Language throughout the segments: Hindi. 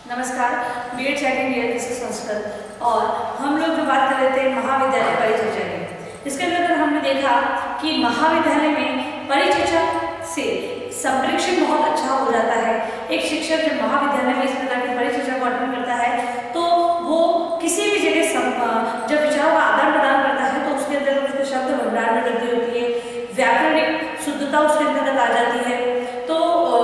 नमस्कार, B Ed second year this is Sanskrit और हम लोग जो बात कर रहे थे महाविद्यालय परिचर्चा की। इसके अंदर हमने देखा कि महाविद्यालय में परिचर्चा से संप्रेषण बहुत अच्छा हो जाता है। एक शिक्षक जब महाविद्यालय में इस प्रकार की परिचर्चा को अटेंड करता है तो वो किसी भी जगह जब विचारों का आदान प्रदान करता है तो उसके अंदर उसके शब्द भंडार में वृद्धि होती है, व्याकरणिक शुद्धता उसके अंतर्गत आ जाती है। तो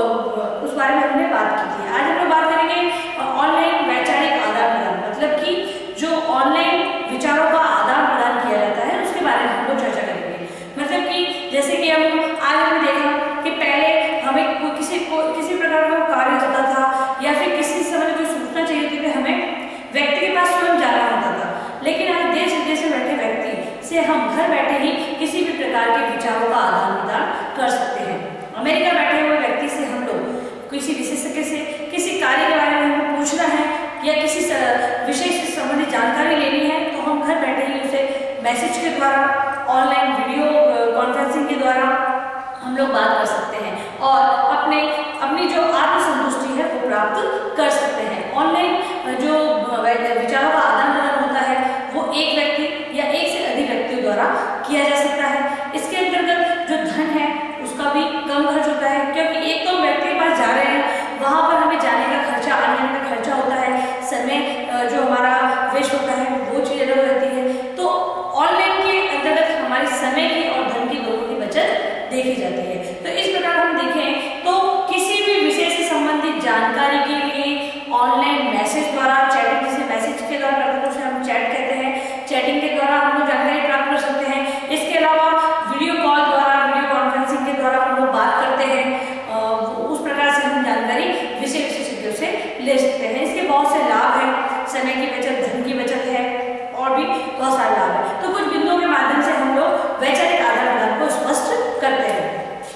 उस बारे में हमने बात की थी। आज हम लोग बात करेंगे ऑनलाइन वैचारिक आदान प्रदान, मतलब कि जो ऑनलाइन विचारों का आदान प्रदान किया जाता है उसके बारे में हम लोग चर्चा करेंगे। मतलब कि जैसे कि आज हमने देखा कि पहले हमें किसी प्रकार का कार्य होता था या फिर किसी समय जो सूचना चाहिए थी हमें व्यक्ति के पास स्वयं जाना होता था, लेकिन आज देश विदेश में बैठे व्यक्ति से हम घर बैठे ही किसी भी प्रकार के विचारों का आदान प्रदान कर सकते हैं। अमेरिका बैठे हुए व्यक्ति से हम लोग किसी विशेषज्ञ से किसी कार्य के बारे में हमें पूछना है या किसी विषय से संबंधित जानकारी लेनी है तो हम घर बैठे ही उसे मैसेज के द्वारा, ऑनलाइन वीडियो कॉन्फ्रेंसिंग के द्वारा हम लोग बात कर सकते हैं और अपनी जो आत्मसंतुष्टि है वो प्राप्त कर सकते हैं। ऑनलाइन जो विचारों का आदान प्रदान होता है वो एक व्यक्ति या एक से अधिक व्यक्तियों द्वारा किया जा सकता है। इसके अंतर्गत जो धन है उसका भी कम खर्च होता है, क्योंकि एक तो व्यक्ति के पास जा रहे हैं, वहां पर हमें जाने का खर्चा, आने का खर्चा होता है, समय जो हमारा वेस्ट होता है वो चीज अलग रहती है। तो ऑनलाइन के अंतर्गत हमारे समय की और धन की दोनों की बचत देखी जाती है। तो इस प्रकार हम देखें तो किसी भी विषय से संबंधित जानकारी के लिए ऑनलाइन मैसेज द्वारा, चैटिंग जिसे मैसेज के द्वारा करते हैं उसे हम चैट कहते हैं, चैटिंग के द्वारा हम लोग जानकारी प्राप्त कर सकते हैं। इसके अलावा वीडियो कॉल द्वारा, वीडियो कॉन्फ्रेंसिंग के द्वारा हम लोग बात करते हैं, उस प्रकार से हम जानकारी विषय विशेषज्ञों से ले सकते हैं। इसके बहुत से लाभ हैं, समय की बचत, धन की बचत है और भी बहुत सारे लाभ है। तो कुछ बिंदुओं के माध्यम से हम लोग वैचारिक आदान प्रदान को स्पष्ट करते हैं।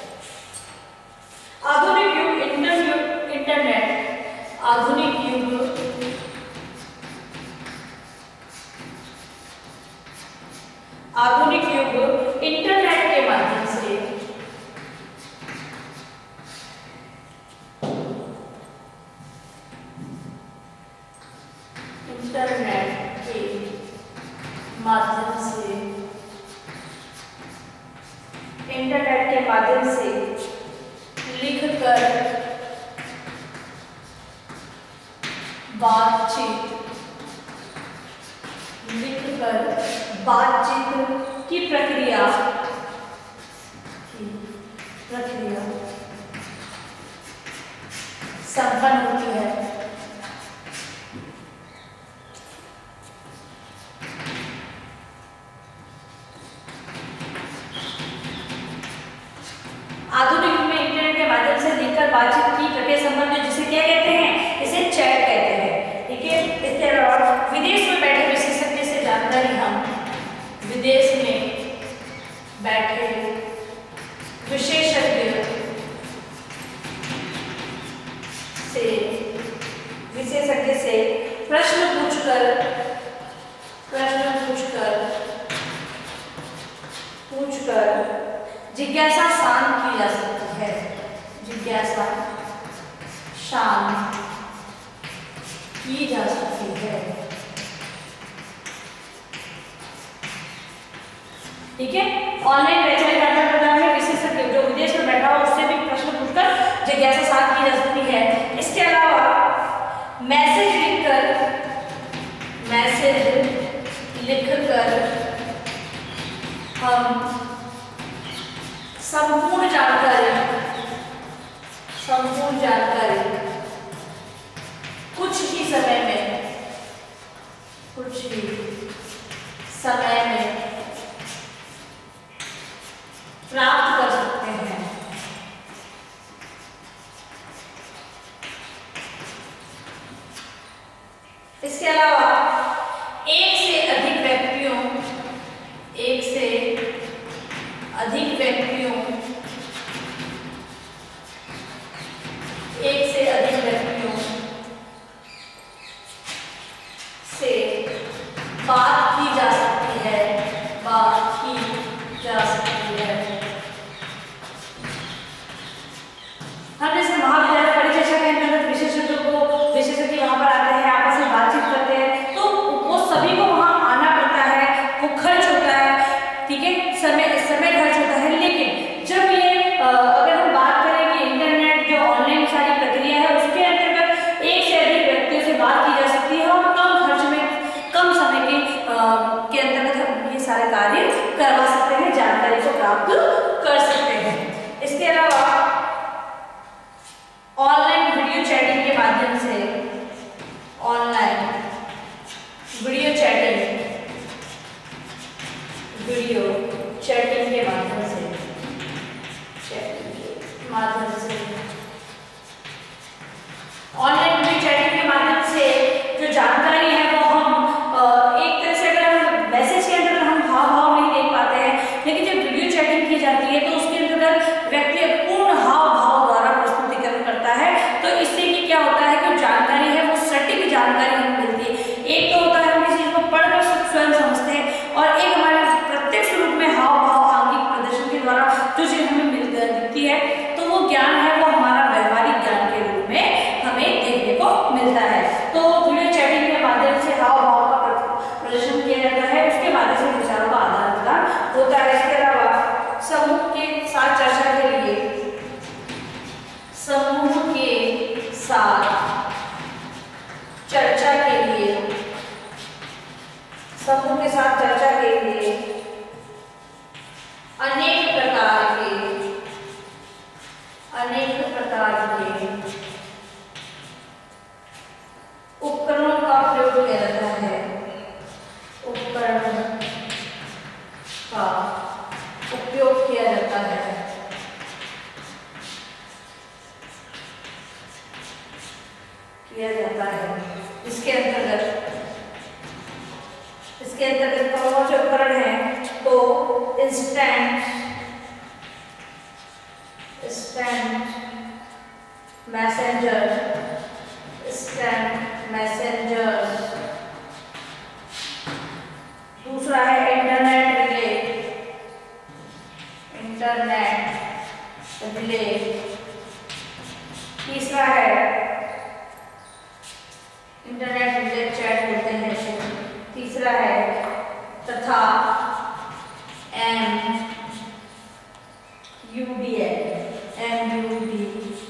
आधुनिक युग इंटरनेट, आधुनिक युग इंटरनेट के माध्यम से इंटरनेट के माध्यम से लिखकर बातचीत की प्रक्रिया संपन्न होती है। आधुनिक युग में इंटरनेट के माध्यम से लिखकर बातचीत की प्रक्रिया संपन्न है, जिसे क्या कहते हैं? इसे चैट कहते हैं। ठीक है। इसके अलावा विदेश में बैठे विशेषज्ञ से जानकारी हम विदेश में बैठे विशेषज्ञ से प्रश्न पूछकर जिज्ञासा शांत की जा सकती है। जिज्ञासा शांत की जा सकती है। ठीक है। ऑनलाइन वैचारिक आदान प्रदान में विशेषज्ञ जो विदेश में बैठा हो उससे भी प्रश्न पूछकर जिज्ञासा शांत की जा सकती है। इसके अलावा मैसेज लिखकर हम संपूर्ण जानकारी कुछ ही समय में प्राप्त कर सकते हैं। इसके अलावा एक से अधिक व्यक्तियों से बात की जा सकती है। हम जैसे महाविद्यालय परिचर्चा के अंतर्गत विशेषज्ञ वहां पर ऑनलाइन वीडियो चैटिंग के माध्यम से, ऑनलाइन वीडियो चैटिंग के माध्यम से, ऑनलाइन वीडियो चैटिंग के माध्यम से जो जानकारी है वो हम एक तरह से, अगर हम मैसेज के अंदर हम हाव नहीं देख पाते हैं, लेकिन जब वीडियो चैटिंग की जाती है तो उसके अंदर व्यक्ति पूर्ण हाव भाव द्वारा प्रस्तुतिकरण करता है। तो इससे कि क्या होता है कि जानकारी है वो सटीक जानकारी हमें मिलती है। एक तो होता है हम किसी चीज को पढ़कर स्वयं समझते हैं, और एक हमारे प्रत्यक्ष रूप में हाव भाव आंगिक प्रदर्शन के द्वारा जो चीज हमें मिलती है, तो वो ज्ञान है वो हमारा व्यवहारिक ज्ञान के रूप में हमें देखने को मिलता है। तो वीडियो चैटिंग के माध्यम से हाव भाव का प्रदर्शन किया जाता है, उसके माध्यम से विचारों का आदान प्रदान होता है। इसके अलावा समूह के साथ चर्चा के लिए, समूह के साथ चर्चा के लिए, समूह के साथ चर्चा के लिए अनेक प्रकार के उपकरणों का प्रयोग किया जाता है, उपकरण का उपयोग किया जाता है। इसके अंतर्गत कौन से उपकरण हैं? तो इंस्टेंट मैसेंजर, दूसरा है इंटरनेट रिले, तीसरा है इंटरनेट रिले चैट बोलते हैं, तीसरा है तथा MUDL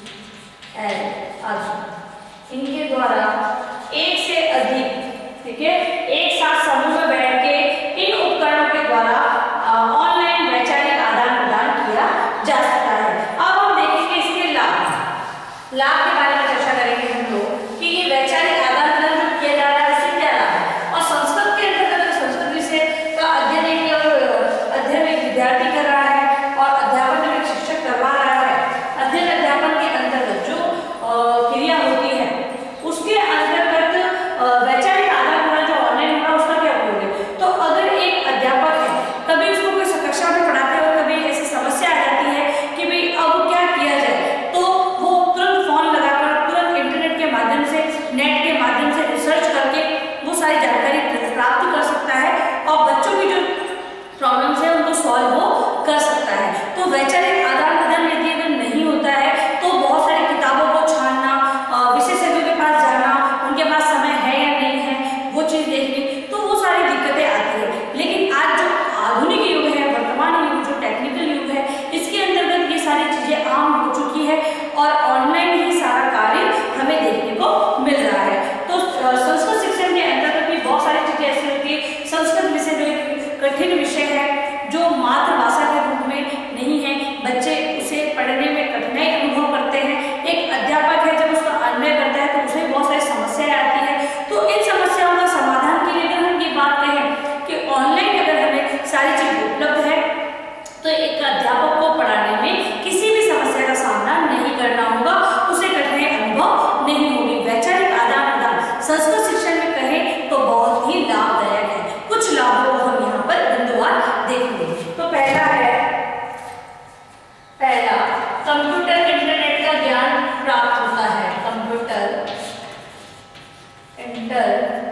आदि। इनके द्वारा एक से अधिक, ठीक है, एक साथ समूह में बैठ के इन उपकरणों के द्वारा ऑनलाइन वैचारिक आदान प्रदान किया जा सकता है। अब हम देखेंगे इसके लाभ के बारे में चर्चा करेंगे हम लोग कि ये वैचारिक आदान प्रदान जो किया जा रहा है उससे क्या लाभ है। और संस्कृत के अंतर्गत संस्कृत विषय का अध्ययन एक विद्यार्थी कर रहा है और अध्यापन एक शिक्षक करवा रहा है। अध्ययन अध्यापन के अंतर्गत जो क्रिया होती है उसके अंतर्गत वैचारिक आदान प्रदान जो ऑनलाइन हो रहा है उसका क्या उपयोग है। तो अगर एक अध्यापक है, कभी उसको कोई कक्षा में पढ़ाते हुए कभी ऐसी समस्या आ जाती है कि भाई अब क्या किया जाए, तो वो तुरंत फोन लगाकर, तुरंत इंटरनेट के माध्यम से, नेट के माध्यम से रिसर्च करके वो सारी जानकारी प्राप्त कर सकता है और बच्चों की जो प्रॉब्लम्स है उनको सॉल्व वो कर सकता है। तो वैचारिक आदान प्रदान यदि अगर नहीं होता है तो बहुत सारी किताबों को छानना, विशेषज्ञों के पास जाना, उनके पास समय है या नहीं है वो चीज देखनी, तो वो सारी दिक्कतें आती है। लेकिन आज जो आधुनिक युग है, वर्तमान युग जो टेक्निकल युग है, इसके अंतर्गत ये सारी चीजें आम हो चुकी है और ऑनलाइन ही सारा कार्य हमें देखने को मिल रहा है। तो संस्कृत शिक्षण के अंतर्गत भी बहुत सारी चीजें ऐसी होती है। संस्कृत विषय जो एक कठिन विषय है, जो मातृभाषा के रूप में नहीं है, बच्चे उसे पढ़ने में कठिनाई अनुभव करते हैं। एक अध्यापक है जब उसका अन्वय करता है तो उसे बहुत सारी समस्याएं आती है। तो इन समस्याओं का समाधान के लिए अगर हम ये बात कहें कि ऑनलाइन अगर हमें सारी चीज उपलब्ध है तो एक अध्यापक को पढ़ाने में किसी भी समस्या का सामना नहीं करना होगा, उसे कठिनाई अनुभव नहीं होगी। वैचारिक आदान प्रदान संस्कृत शिक्षण में कहें तो बहुत ही लाभदायक है। कुछ लाभों को हम यहाँ पर बिंदुवार देखेंगे। तो पहला कंप्यूटर इंटरनेट का ज्ञान प्राप्त होता है। कंप्यूटर इंटरनेट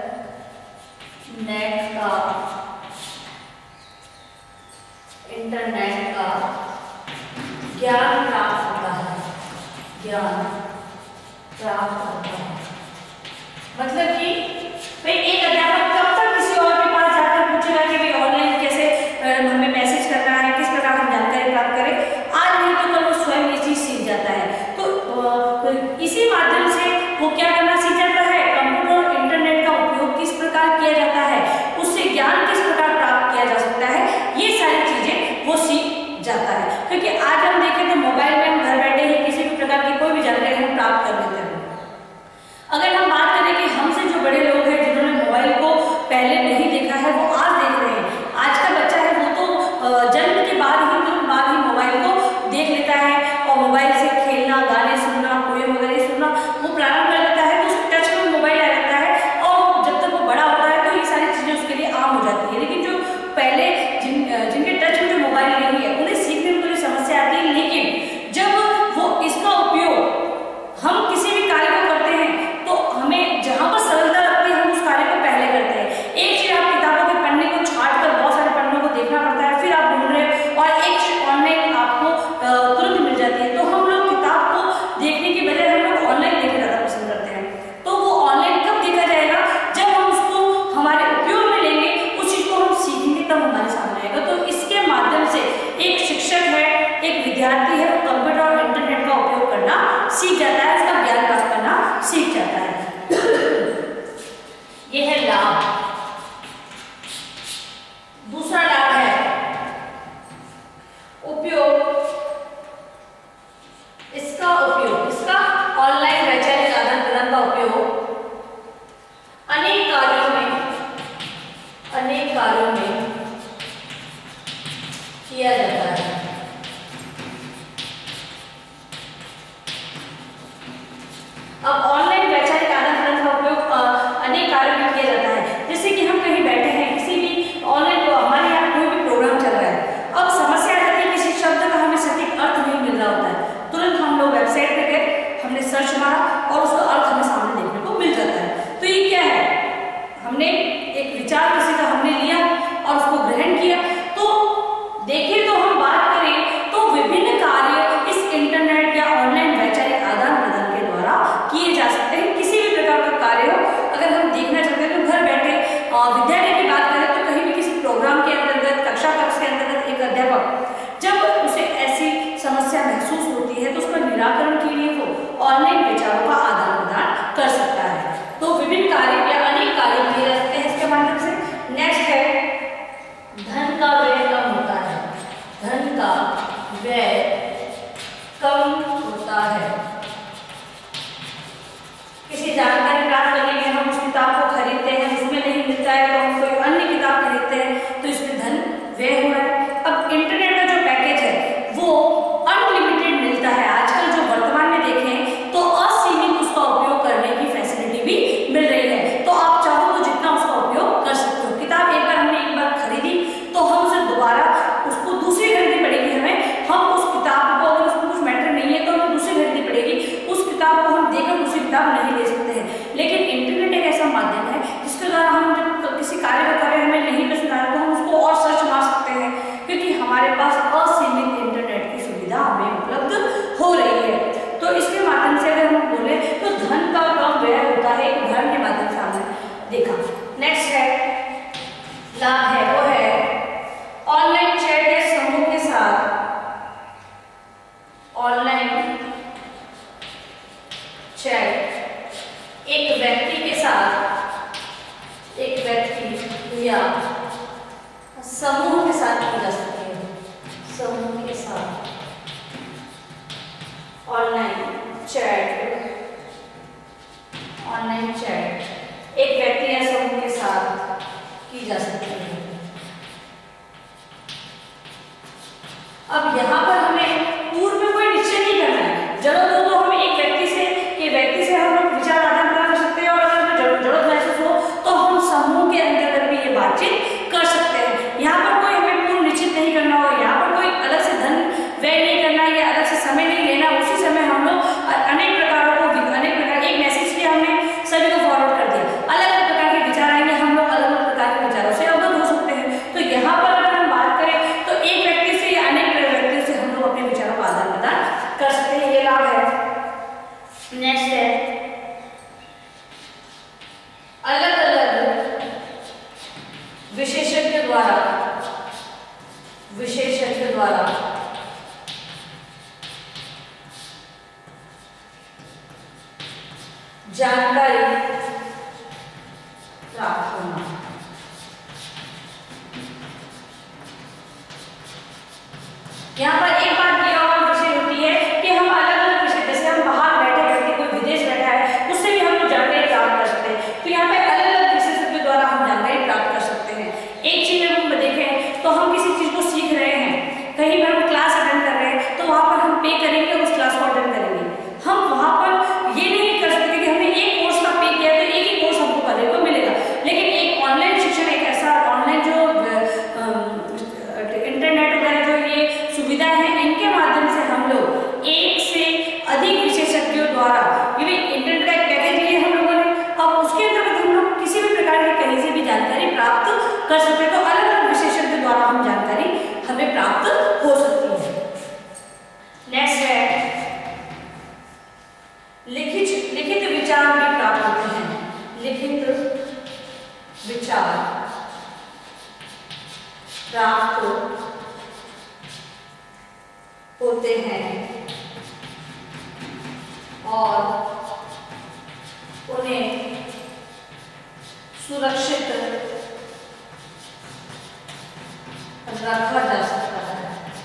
का ज्ञान प्राप्त होता है। मतलब कि भाई एक अध्यापक कब तक किसी और के पास जाकर पूछेगा कि भाई ऑनलाइन कैसे हमें मैसेज करना है, किस प्रकार हम जानकारी प्राप्त करें। आज नहीं तो कल वो स्वयं ये चीज सीख जाता है। तो इसी माध्यम से वो क्या करना सीख जाता है, कंप्यूटर और इंटरनेट का उपयोग किस प्रकार किया जाता है, उससे ज्ञान किस प्रकार प्राप्त किया जा सकता है, ये सारी चीजें वो सीख जाता है। क्योंकि आज हम देखें तो मोबाइल में हम घर बैठे ही किसी भी प्रकार की कोई भी जानकारी हम प्राप्त जहाँ पर सरलता लगती है हम उस कार्य को पहले करते हैं। एक चीज आप किताबों के पन्ने को छाट कर बहुत सारे पन्नों को देखना पड़ता है, फिर आप ढूंढ रहे हैं, और एक चीज ऑनलाइन आपको तुरंत मिल जाती है। तो हम लोग किताब को देखने के बजाय हम लोग ऑनलाइन देखना ज़्यादा पसंद करते हैं। तो वो ऑनलाइन कब देखा जाएगा? जब हम उसको हमारे उपयोग में लेंगे, उस चीज को हम सीखेंगे, तब हमारे सामने आएगा। तो इसके माध्यम से एक शिक्षक है, एक विद्यार्थी है, वो कंप्यूटर और इंटरनेट का उपयोग करना सीख जाता है, उसका ज्ञान प्राप्त करना सीख जाता है। ये है लाभ। दूसरा लाभ है उपयोग। इसका ऑनलाइन वैचारिक आदान प्रदान का उपयोग अनेक कार्यों में किया जाता है। अब ऑनलाइन वैचारिक आदान प्रदान का उपयोग अनेक कार्यों में किया जाता है। जैसे कि हम कहीं बैठे हैं, किसी भी ऑनलाइन हमारे यहाँ कोई भी प्रोग्राम चल रहा है, अब समस्या आती है, किसी शब्द का हमें सटीक अर्थ नहीं मिल रहा होता है, तुरंत हम लोग वेबसाइट पे गए, हमने सर्च मारा और उसका अर्थ हमें सामने देखने को मिल जाता है। तो ये क्या है? हमने एक विचार किसी का हमने लिया और उसको ग्रहण किया। तो देखिए, तो हम बात करें तो विभिन्न कार्य इस इंटरनेट या ऑनलाइन वैचारिक आदान प्रदान के द्वारा किए जा सकते हैं। किसी भी प्रकार का कार्य हो, अगर हम देखना चाहते हैं तो घर बैठे विद्यालय की बात करें तो कहीं भी किसी प्रोग्राम के अंतर्गत, कक्षा कक्ष के अंतर्गत एक अध्यापक जब उसे ऐसी समस्या महसूस होती है तो उसका निराकरण के लिए वो ऑनलाइन विचारों का आदान प्रदान कर सकता है। तो विभिन्न कार्य या अनेक कार्य किए जा सकते हैं इसके माध्यम से। नेक्स्ट है धन का व्यय कम होता है। धन का व्यय कम होता है। किसी जानकारी प्राप्त करने के लिए हम उस किताब को खरीदते हैं, उसमें नहीं मिलता है तो हम कोई अन्य किताब खरीदते हैं, तो इसमें धन व्यय हो रहा है। अब इंटरनेट का जो पैकेज है वो अनलिमिटेड मिलता है। आजकल जो वर्तमान में देखें तो असीमित उसका उपयोग करने की फैसिलिटी भी मिल रही है। तो आप चाहो तो जितना उसका उपयोग कर सकते हो। किताब एक बार खरीदी तो हम उसे दोबारा उसको दूसरी खरीदनी पड़ेगी हमें। हम उस किताब को, अगर उसमें कुछ मैटर नहीं है तो हमें दूसरी खरीदनी पड़ेगी। उस किताब को हम देकर दूसरी किताब नहीं ले सकते हैं। लेकिन इंटरनेट एक ऐसा माध्यम है जिसके द्वारा हम जब किसी कार्य को कर रहे हैं, हमें नहीं पसंद आ रहा तो हम उसको और सर्च मार सकते हैं, क्योंकि हमारे पास असीमित इंटरनेट की सुविधा हमें उपलब्ध हो रही है। तो इसके माध्यम से अगर हम बोले तो धन का कम व्यय होता है, एक उदाहरण के माध्यम से हमने देखा। नेक्स्ट है लाभ है, वो है ऑनलाइन चैट या समूह के साथ ऑनलाइन चैट एक व्यक्ति के साथ, एक व्यक्ति या समूह के साथ की जा सकती है। समूह के साथ ऑनलाइन चैट एक व्यक्ति या समूह के साथ की जा सकती है। अब यहाँ पर हमें पूर्व में कोई निश्चय नहीं करना है। जरूरत हो तो हम एक व्यक्ति से हम लोग विचार आदान प्रदान कर सकते हैं, और अगर हमें जरूरत महसूस हो तो हम समूह के अंतर्गत भी ये बातचीत कर सकते हैं। यहाँ पर कोई हमें पूर्व निश्चित नहीं करना हो, यहाँ पर कोई अलग से धन व्यय नहीं करना या अलग से समय नहीं लेना। उसी समय हम लोग अनेक प्रकार एक मैसेज किया, हमने सभी को फॉरवर्ड कर दिया, अलग अलग प्रकार के विचार आएंगे, हम लोग अलग अलग प्रकार के विचारों से अवगत हो सकते हैं। तो यहाँ पर अगर हम बात करें तो एक व्यक्ति से या अनेक व्यक्तियों से हम लोग अपने विचारों का आदान प्रदान कर सकते हैं, ये लाभ है। नेक्स्ट है अलग अलग विशेषज्ञ द्वारा जानकारी प्राप्त होना। यहाँ पर एक बात ये और विषय होती है कि हम अलग अलग विषय, जैसे हम बाहर बैठे व्यक्ति कोई विदेश बैठा है, उससे भी हम लोग जानकारी प्राप्त कर सकते हैं। तो यहाँ पे अलग अलग विशेषज्ञों द्वारा हम जानकारी प्राप्त कर सकते हैं। एक चीज अगर हम देखें तो हम किसी चीज को सीख रहे हैं, कहीं पर हम क्लास अटेंड कर रहे हैं, तो वहां पर हम पे करेंगे और उस क्लास को अटेंड करेंगे। हम वहां पर ये नहीं कर सकते कि हमने एक कोर्स विचार प्राप्त होते हैं और उन्हें सुरक्षित रखा जा सकता है।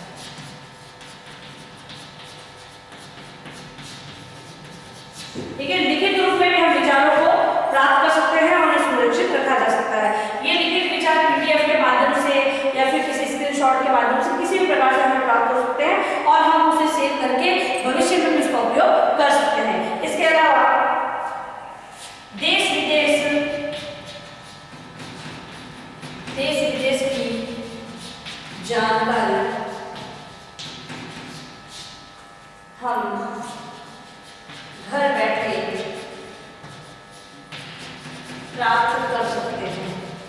ठीक है, लिखित रूप में भी हम विचारों को प्राप्त कर सकते हैं और उन्हें सुरक्षित रखा जा सकता है। ये लिखित विचार पीडीएफ के माध्यम से या फिर किसी स्क्रीनशॉट के माध्यम से किसी भी प्रकार से हमें प्राप्त हो सकते हैं और हम उसे सेव करके भविष्य में इसका उपयोग कर सकते हैं। इसके अलावा देश विदेश की जानकारी हम घर बैठे प्राप्त कर सकते हैं।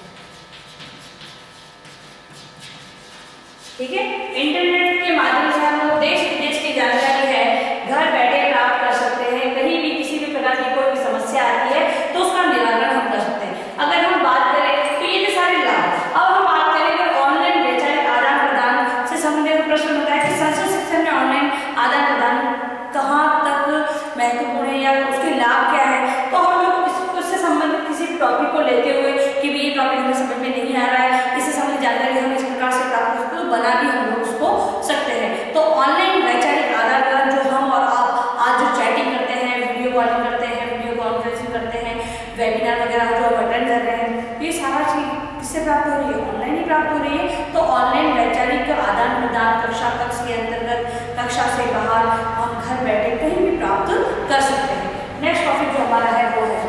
ठीक है, इंटरनेट के माध्यम से हम लोग देश विदेश की जानकारी है घर बैठे प्राप्त कर सकते हैं। कहीं भी किसी भी प्रकार की कोई भी समस्या आती है तो उसका निराकरण हम कर सकते हैं। अगर हम बात करें तो ये सारे लाभ। अब हम बात करेंगे ऑनलाइन वैचारिक आदान प्रदान से संबंधित प्रश्न होता है कि संस्कृत शिक्षण में ऑनलाइन आदान प्रदान कहाँ तक महत्वपूर्ण है या उसके लाभ क्या है। तो हम लोग इससे संबंधित किसी टॉपिक को लेते हुए कि ये टॉपिक हमें समझ में नहीं आ रहा है, इससे संबंधित जानकारी हम इस प्रकार से प्राप्त कर सकते हैं, बना भी हम लोग उसको सकते हैं। तो ऑनलाइन वैचारिक आदान प्रदान जो हम और आप आज जो चैटिंग करते हैं, वीडियो कॉलिंग करते हैं, वीडियो कॉन्फ्रेंसिंग करते हैं, वेबिनार वगैरह जो आप अटेंड कर रहे हैं, ये सारा चीज किससे प्राप्त हो रही है? ऑनलाइन ही प्राप्त हो रही है। तो ऑनलाइन वैचारिक आदान प्रदान कक्षा कक्ष के अंतर्गत, कक्षा से बाहर हम घर बैठे कहीं भी प्राप्त कर सकते हैं। नेक्स्ट टॉपिक जो हमारा है वो है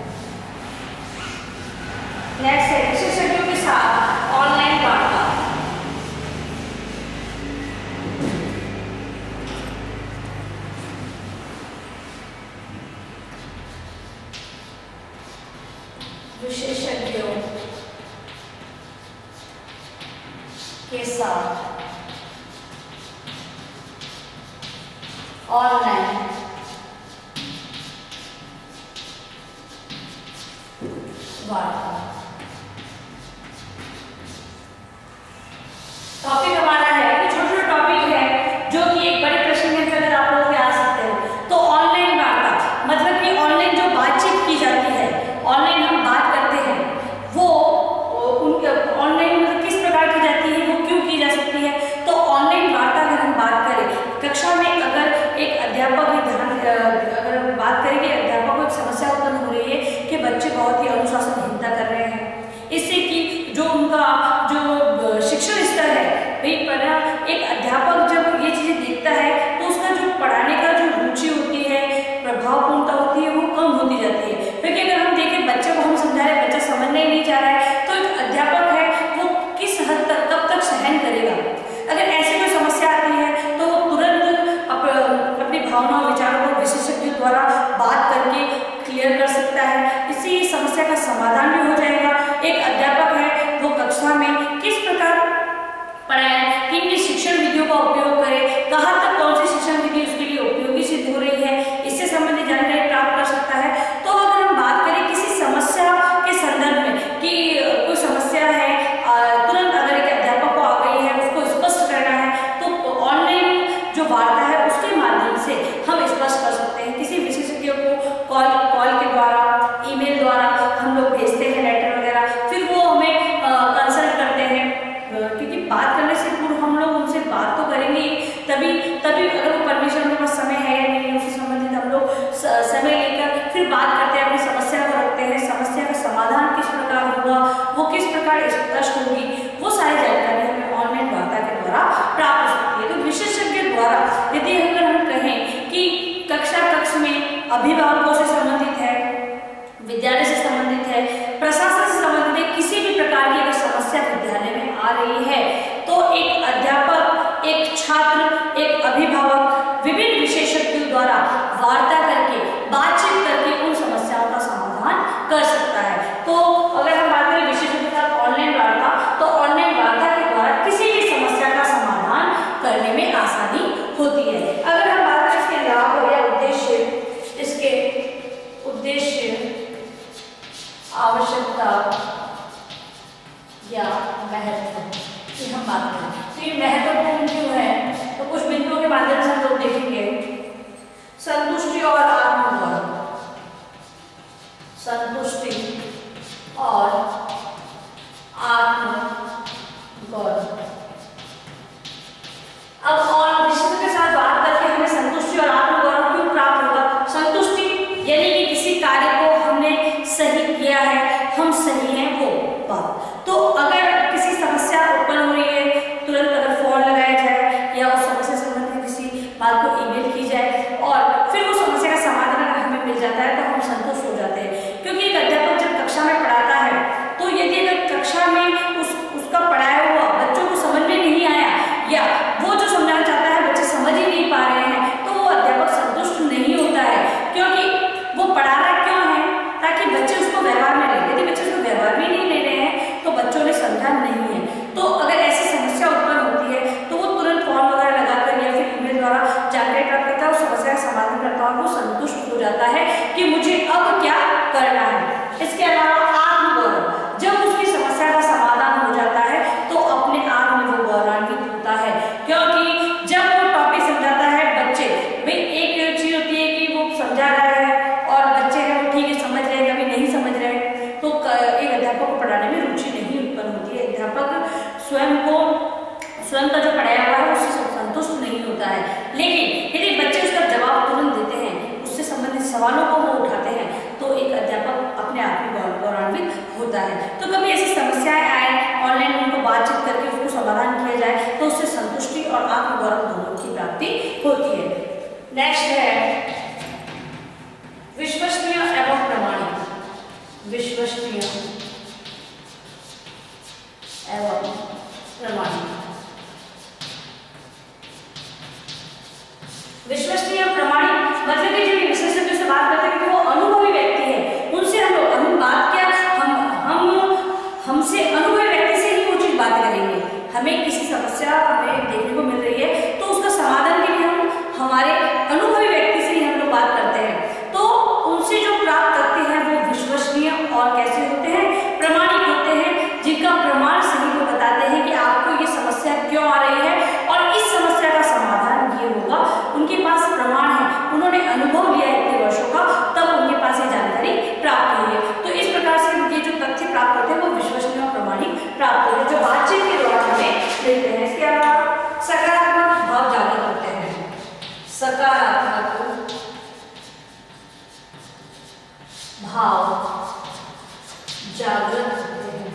नेक्स्ट है विशेषज्ञों के साथ ऑनलाइन वार्ता। विशेषज्ञों के साथ ऑनलाइन वार्ता। टॉपिक हमारा है कि छोटे छोटे टॉपिक है जो कि एक बड़े प्रश्न के अंतर्गत आप लोग आ सकते हो। तो ऑनलाइन वार्ता मतलब कि ऑनलाइन जो बातचीत की जाती है, ऑनलाइन हम बात करते हैं, वो उनके ऑनलाइन मतलब किस प्रकार की जाती है, वो क्यों की जा सकती है। तो ऑनलाइन वार्ता अगर हम बात करें कक्षा में, अगर एक अध्यापक अगर बात करें कि अध्यापक को एक समस्या उत्पन्न हो रही है कि बच्चे बहुत ही अनुशासनहीनता कर रहे हैं, इससे कि जो उनका जो शिक्षण स्तर है पर एक अध्यापक जब ये चीजें देखता है तो उसका जो पढ़ाने का जो रुचि होती है, प्रभावपूर्णता होती है, वो कम होती जाती है। क्योंकि अगर हम देखें बच्चे को हम समझा रहे हैं, बच्चा समझने ही नहीं चाह रहा है, तो एक अध्यापक है वो किस हद तक कब तक सहन करेगा। अगर ऐसी कोई समस्या आती है तो वो तुरंत अपनी भावनाओं विचारों को विशेषज्ञों द्वारा बात करके क्लियर कर सकता है। इससे ये समस्या का समाधान भी हो जाएगा। एक अध्यापक है वो कक्षा में किस प्रकार पढ़ाए, किन शिक्षण विधियों का उपयोग करे, कहाँ तक कौन सी शिक्षण विधि उसके लिए उपयोगी सिद्ध हो रही है, इससे संबंधित जानकारी प्राप्त कर सकता है। तो अगर हम बात करें किसी समस्या के संदर्भ में कि कोई समस्या है, तुरंत अगर एक अध्यापक को आ गई है, उसको स्पष्ट करना है, तो ऑनलाइन जो वार्ता है उसके माध्यम से हम स्पष्ट कर सकते हैं। किसी विशेषज्ञ को कॉल के द्वारा, ईमेल द्वारा हम लोग भेजते हैं लेटर वगैरह, फिर वो हमें कंसल्ट करते हैं, क्योंकि बात करने से पूर्व हम लोग उनसे बात तो करेंगे तभी अगर वो परमिशन के पास समय है या नहीं, उससे संबंधित हम लोग समय लेकर फिर बात करते हैं, अपनी समस्या को रखते हैं, समस्या का समाधान किस प्रकार होगा, वो किस प्रकार स्पष्ट होगी, वो सारी जानकारी हमें ऑनलाइन वार्ता के द्वारा प्राप्त हो सकती है। तो विशेषज्ञ द्वारा यदि अगर हम कहें कि कक्षा कक्ष में अभिभावकों से संबंधित है, विद्यालय से संबंधित है, प्रशासन से संबंधित है, किसी भी प्रकार की अगर समस्या विद्यालय में आ रही है तो एक अध्यापक, एक छात्र, एक अभिभावक विभिन्न विशेषज्ञों द्वारा वार्ता करके, बातचीत करके उन समस्याओं का समाधान कर सकता है। तो अगर हम बात करें विशेषज्ञों के साथ ऑनलाइन वार्ता, तो ऑनलाइन वार्ता के द्वारा किसी भी समस्या का समाधान करने में आसानी होती है। अगर हम बात करें इसके लाभ या उद्देश्य, इसके उद्देश्य, आवश्यकता या महत्व की हम बात करें तो ये महत्वपूर्ण क्यों है, तो कुछ बिंदुओं के माध्यम से हम लोग देखेंगे। संतुष्टि और आत्मगौरव, संतुष्टि और आत्मगौरव। अब और विषय के साथ बात करके हमें संतुष्टि और आत्मगौरव क्यों प्राप्त होगा। संतुष्टि यानी कि किसी कार्य को हमने सही किया है, हम सही हैं वो बात। तो अगर किसी समस्या उत्पन्न हो रही है, तुरंत अगर फोन लगाया जाए या उस समस्या से संबंधित किसी बात को ईमेल की जाए और फिर वो समस्या का समाधान अगर हमें मिल जाता है तो हम संतुष्ट हो जाते हैं। क्योंकि एक अध्यापक जब कक्षा में पढ़ाता है तो यदि अगर कक्षा में उसका पढ़ाया हुआ बच्चों को समझ में नहीं आया या वो जो समझाना चाहता है बच्चे समझ ही नहीं पा रहे हैं तो वो अध्यापक संतुष्ट नहीं होता है। क्योंकि वो पढ़ा रहा क्यों है, ताकि बच्चे उसको व्यवहार में ले। यदि बच्चे उसको व्यवहार में नहीं ले रहे हैं तो बच्चों ने समझा नहीं है। तो अगर ऐसी समस्या उत्पन्न होती है तो वो तुरंत फोन वगैरह लगाकर या फिर ईमेल द्वारा जानकारी प्राप्त करता है, उस समस्या का समाधान करता है और वो संतुष्ट हो जाता है कि मुझे अब क्या करना है। इसके अलावा आत्मगौरव, जब उसकी समस्या का समाधान हो जाता है तो अपने आप में वो गौरवान्वित होता है। क्योंकि जब वो टॉपिक समझाता है बच्चे, भाई एक चीज होती है कि वो समझा रहा है और बच्चे हैं वो ठीक है समझ रहे हैं, कभी नहीं समझ रहे हैं, तो एक अध्यापक को पढ़ाने में रुचि नहीं उत्पन्न होती है। अध्यापक स्वयं का जो पढ़ाया हुआ है उससे संतुष्ट नहीं होता है। लेकिन यदि बच्चे उसका जवाब तुरंत देते हैं, उससे संबंधित सवालों को वो उठाते हैं, तो एक अध्यापक अपने आप में गौरवान्वित होता है। तो कभी ऐसी समस्याएं आए, ऑनलाइन उनको बातचीत करके उसको समाधान किया जाए तो उससे संतुष्टि और आत्मगौरव दोनों की प्राप्ति होती है। नेक्स्ट है विश्वसनीय एवं प्रमाणिक। विश्वसनीय एवं प्रमाणिक। विश्वसनीय प्रमाणिक मतलब कि जो विशेषज्ञों से बात करते हैं कि वो अनुभवी व्यक्ति है, उनसे हम बात क्या हमसे अनुभवी व्यक्ति से ही वो चीज बात करेंगे। हमें किसी समस्या हमें देखने को मिल रही है तो उसका समाधान के लिए हम हमारे अनुभवी व्यक्ति से ही हम लोग बात करते हैं। तो उनसे जो प्राप्त करते हैं वो विश्वसनीय और कैसे होते हैं, प्रमाणिक होते हैं, जिनका प्रमाण सही को बताते हैं कि आपको ये समस्या क्यों आ रही है और इस समस्या का समाधान ये होगा। उनके पास प्रमाण है, उन्होंने अनुभव लिया है इतने वर्षों का, तब उनके पास ये जानकारी प्राप्त हुई है। तो इस प्रकार से ये जो तथ्य प्राप्त होते हैं वो विश्वसनीय और प्रमाणिक प्राप्त होते हैं, जो बातचीत के दौरान हमें मिलते हैं। इसके अलावा सकारात्मक भाव जागृत होते हैं। सकारात्मक भाव जागृत होते हैं।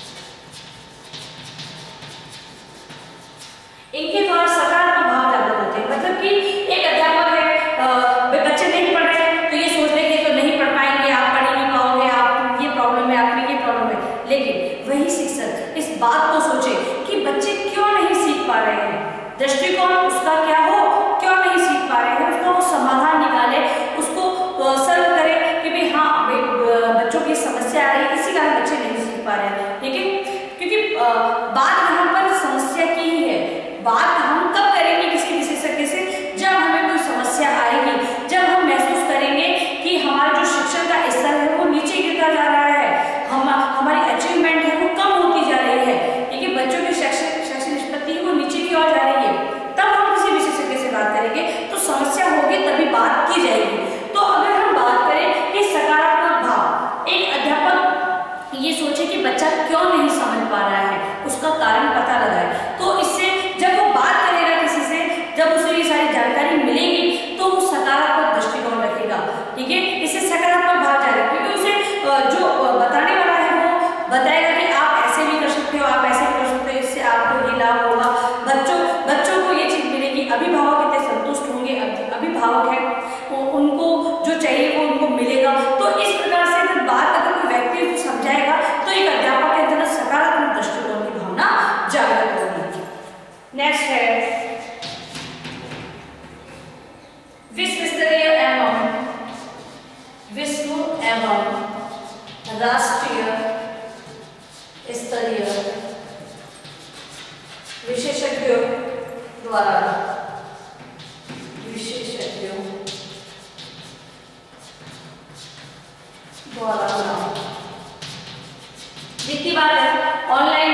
इनके द्वारा सकारात्मक भाव जागृत होते हैं। मतलब कि एक अध्यापक है, बच्चे नहीं पढ़ रहे हैं तो ये सोच रहे हैं तो नहीं पढ़ पाएंगे, आप पढ़ नहीं पाओगे, आप ये प्रॉब्लम है, आप में ये प्रॉब्लम है। लेकिन वही शिक्षक इस बात को सोचे कि बच्चे क्यों नहीं सीख पा रहे हैं, दृष्टिकोण उसका क्या हो, क्यों नहीं सीख पा रहे हैं, उसका वो समाधान निकाले, उसको सर्व करे कि भाई हाँ बच्चों की समस्या आ रही है, इसी कारण बच्चे नहीं सीख पा रहे हैं। लेकिन क्योंकि बात यहाँ पर समस्या की ही है। बात हम कब करेंगे किसी विशेषज्ञ से, जब हमें कोई समस्या आएगी, जब हम महसूस करेंगे कि हमारा जो शिक्षण का स्तर है वो नीचे गिरता जा रहा है, हमारी अचीवमेंट है वो कम होती जा रही है, लेकिन बच्चों की शैक्षिक निष्पत्ति वो नीचे की ओर जा रही है, तब हम किसी विशेषज्ञ से बात करेंगे तो समस्या होगी तभी बात की जाएगी। तो अगर हम बात करें कि सकारात्मक भाव, एक अध्यापक ये सोचे कि बच्चा क्यों नहीं समझ पा रहा है, उसका कारण पता लगाए, तो इससे जब वो बात करेगा किसी से, जब उसे ये सारी जानकारी मिलेगी तो वो सकारात्मक दृष्टिकोण रखेगा। ठीक है, इससे सकारात्मक भाव जाएगा, क्योंकि उसे जो बताने वाला है वो बताएगा कि आप ऐसे भी कर सकते हो, आप ऐसे भी कर सकते हो, इससे आपको ये लाभ होगा। बच्चों को ये चीज मिलेगी, अभिभावक इतने संतुष्ट होंगे, अभिभावक है उनको जो चाहिए वो उनको मिलेगा। तो इस प्रकार से अगर बात अगर कोई व्यक्ति को समझाएगा तो एक अध्यापक के अंदर सकारात्मक दृष्टिकोण की भावना जागृत होगी। नेक्स्ट है विश्व एवं राष्ट्रीय स्तरीय विशेषज्ञों द्वारा जितनी बार ऑनलाइन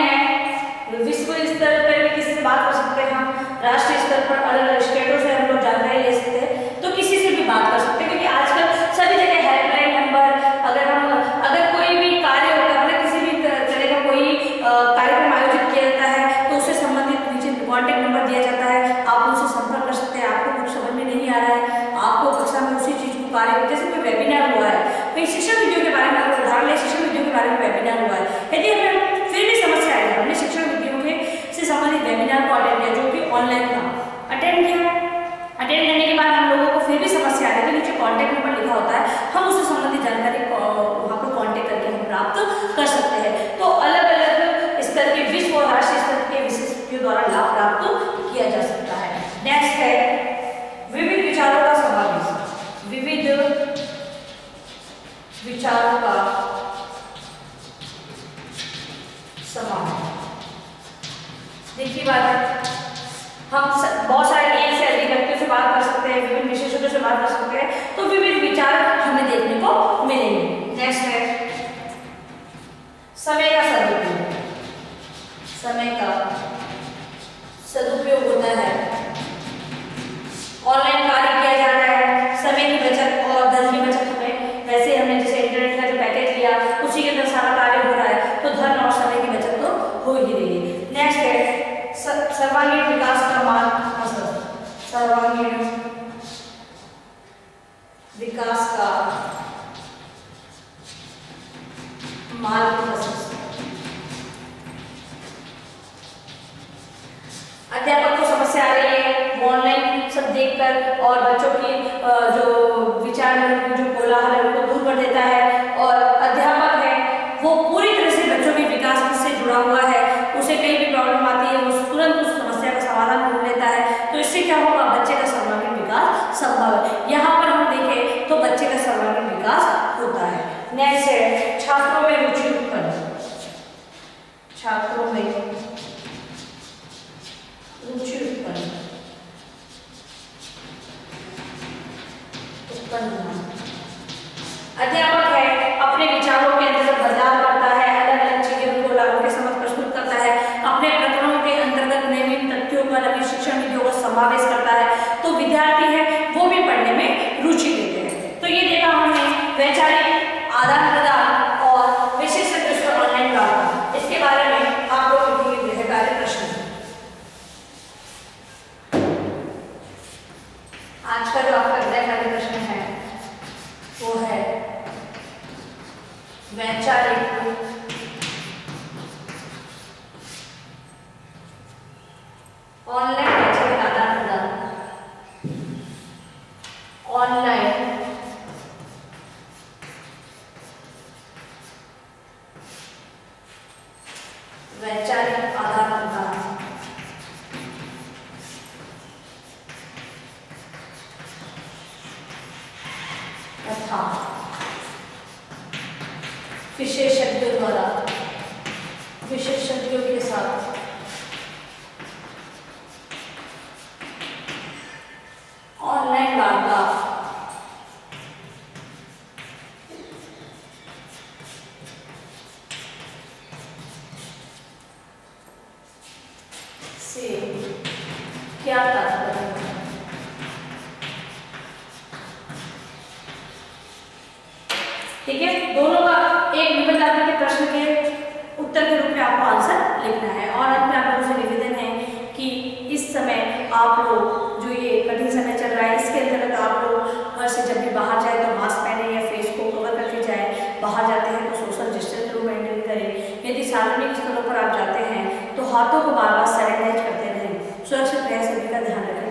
राष्ट्रीय स्तर पर अलग अलग स्टेटों से हम लोग जानकारी ले सकते हैं, तो किसी से भी बात कर सकते हैं, क्योंकि आजकल सभी जगह हेल्पलाइन नंबर, अगर कोई भी कार्य होता है, मतलब किसी भी तरह का कोई कार्यक्रम आयोजित किया जाता है तो उससे संबंधित नीचे कॉन्टैक्ट नंबर दिया जाता है, आप उनसे संपर्क कर सकते हैं। आपको कुछ समझ में नहीं आ रहा है, आपको कक्षा में उसी चीज को कार्य, जैसे कोई वेबिनार हुआ है, कोई शिक्षण वीडियो के बारे में, अगर उदाहरण ले शिक्षण वीडियो के बारे में वेबिनार हुआ है, यदि हमें फिर भी समस्या आएगी, हमने शिक्षण वीडियो के से संबंधित वेबिनार को अटेंड किया जो कि ऑनलाइन था, अटेंड करने के बाद हम लोगों को फिर भी समस्या आ रही है, तो नीचे कॉन्टैक्ट नंबर लिखा होता है, हम उससे संबंधित जानकारी वहाँ पर कॉन्टैक्ट करके हम प्राप्त कर सकते हैं। तो अलग अलग स्तर के विश्व और राष्ट्रीय स्तर के विशेषज्ञों द्वारा लाभ प्राप्त किया जा सकता है। नेक्स्ट है विविध विचारों का समावेश। विविध विचारों का समावेश, देखिए बात है, हम बहुत सारे एक से अधिक व्यक्तियों से बात कर सकते हैं, विभिन्न विशेषज्ञों से बात कर सकते हैं, तो विविध विचार हमें देखने को मिलेंगे। नेक्स्ट है समय का सदुपयोग। समय का सदुपयोग होता है, ऑनलाइन कार्य किया जा रहा है, समय की बचत और धन की बचत हमें, वैसे हमने जैसे इंटरनेट का जो पैकेज लिया उसी के अंदर सारा कार्य हो रहा है, तो धन और समय की बचत तो हो ही रही है। नेक्स्ट है सर्वांगीण विकास का मार्ग, सर्वांगीण विकास का मार्ग। अध्यापक को समस्या आ रही है, वो ऑनलाइन सब देखकर और बच्चों की जो विचार है, जो कोलाहल है, उनको दूर कर देता है, और अध्यापक है वो पूरी तरह से बच्चों के विकास से जुड़ा हुआ है, उसे कहीं भी प्रॉब्लम आती है वो तुरंत उस समस्या का समाधान ढूंढ लेता है, तो इससे क्या होगा, बच्चे का सर्वांगीण विकास संभव है। यहाँ पर हम देखें तो बच्चे का सर्वांगीण विकास होता है। नेक्स्ट है छात्रों में रुचि उत्पन्न। छात्रों में रुचि उत्पन्न होना। अध्यापक है अपने विचारों के अंतर्गत बदलाव करता है, अलग अलग चीजें उनको लागू के समझ प्रस्तुत करता है, अपने प्रकरणों के अंतर्गत नवीन तथ्यों का, नवीन शिक्षण नीतियों का समावेश करता है, तो विद्यार्थी है वो भी पढ़ने में रुचि लेते हैं। तो ये देखा हमने वैचारिक आदान प्रदान और विशेषज्ञ से ऑनलाइन वार्ता, इसके बारे में आप लोगों के गृह कार्य प्रश्न। आज का जो आपका गृह कार्य प्रश्न है वो है वैचारिक ऑनलाइन वैचारिक आदान प्रदान, ऑनलाइन वैचारिक आदान प्रदान तथा विशेषज्ञों के साथ ऑनलाइन वार्ता से क्या तात्पर्य है? ठीक है, दोनों का एक निबंध आकृति के प्रश्न के उत्तर के रूप में आपको आंसर लिखना है। और अंत में आप लोगों से निवेदन है कि इस समय आप लोग जो ये कठिन समय चल रहा है, इसके अंतर्गत आप लोग घर से जब भी बाहर जाए तो मास्क पहने या फेस को कवर करके जाए, बाहर जाते हैं तो सोशल डिस्टेंस को मेंटेन करें, यदि सार्वजनिक स्थलों पर आप जाते हैं तो हाथों को बार बार सैनिटाइज करते रहें, सुरक्षित रहें, सभी का ध्यान रखें।